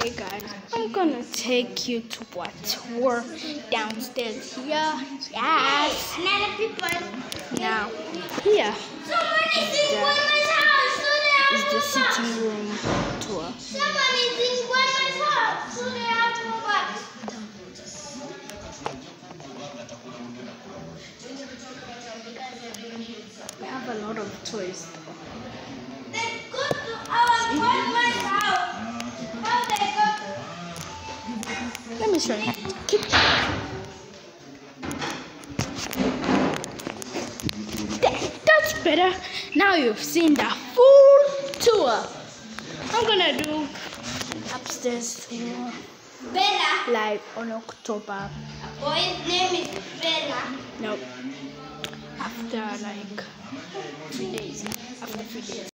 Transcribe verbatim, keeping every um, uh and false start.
Hey guys, I'm gonna take you to a tour downstairs here. Yes. Another people. Now, here Someone is in the- Grandma's house. So they have is to the go back. sitting room tour. Someone is in Grandma's house. So they have to go back. We have a lot of toys. They go to our Grandma's house. How they go? Let me show you. Keep. There, that's better. Now you've seen the full tour. I'm gonna do upstairs tour Bella. like on October. Boy's name is Bella. No. After like three days. After three days.